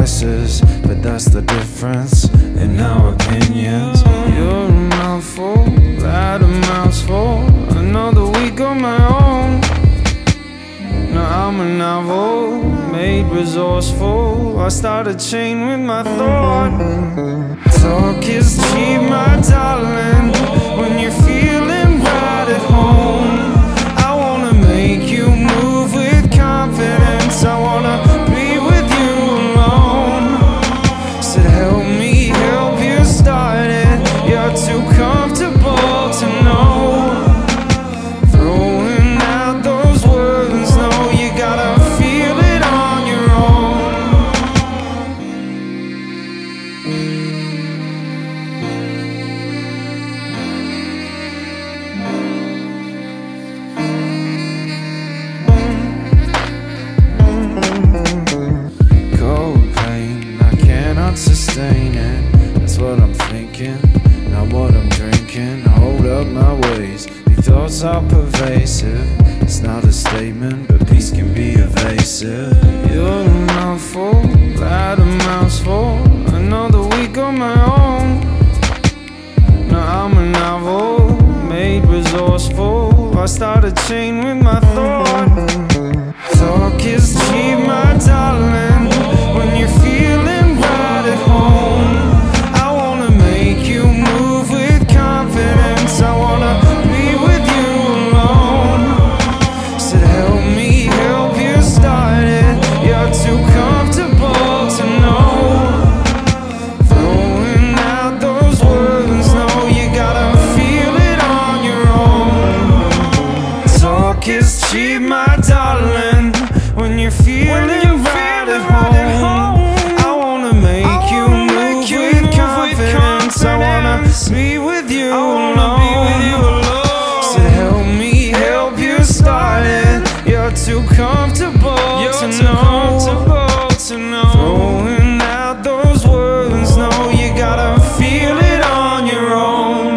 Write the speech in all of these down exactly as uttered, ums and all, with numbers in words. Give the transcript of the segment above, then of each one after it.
devices, but that's the difference in our opinions. You're a mouthful, that a mouthful, another week on my own. Now I'm a novel, made resourceful. I start a chain with my thought. Talk is cheap, my darling, when you're feeling right at home. I wanna make you move with confidence. I wanna be with you alone. So help me help you start it. You're too comfortable to know. Throwing out those words, no, you gotta feel it on your own. Cold pain, I cannot sustain it. That's what I'm thinking, not what I'm drinking. I hold up my ways, these thoughts are pervasive. It's not a statement, but peace can be evasive. You're a mouthful, that a mouthful, another week on my own. Now I'm a novel, made resourceful. I start a chain with my thought. Talk is cheap, my darling, when you're feeling right at home. I wanna make you move with confidence. I wanna be with you alone. So help me help you start it. You're too comfortable to know. Throwing out those words, no, you gotta feel it on your own. Talk is cheap, my darling, when you're feeling right at home. I wanna make you move with confidence. I wanna be with you alone. So help me help you start it. You're too comfortable to know. Throwing out those words, no, you gotta feel it on your own.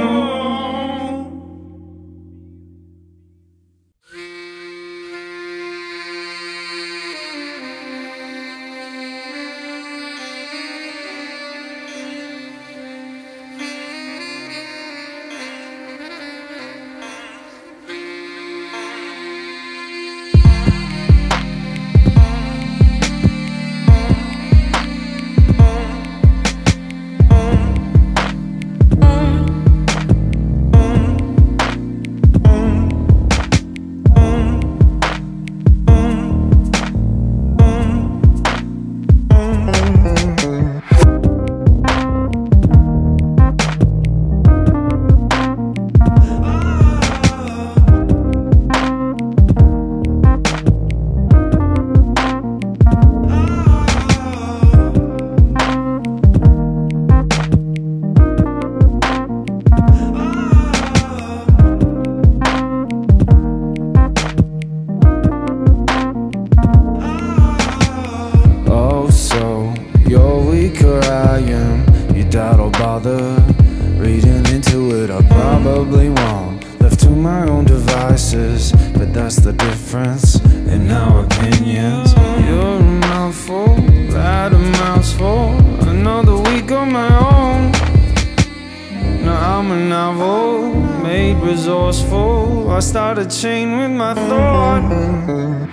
Reading into it, I probably won't. Left to my own devices, but that's the difference in our opinions. You're a mouthful, that a mouthful, another week on my own. Now I'm a novel, made resourceful. I start a chain with my thought.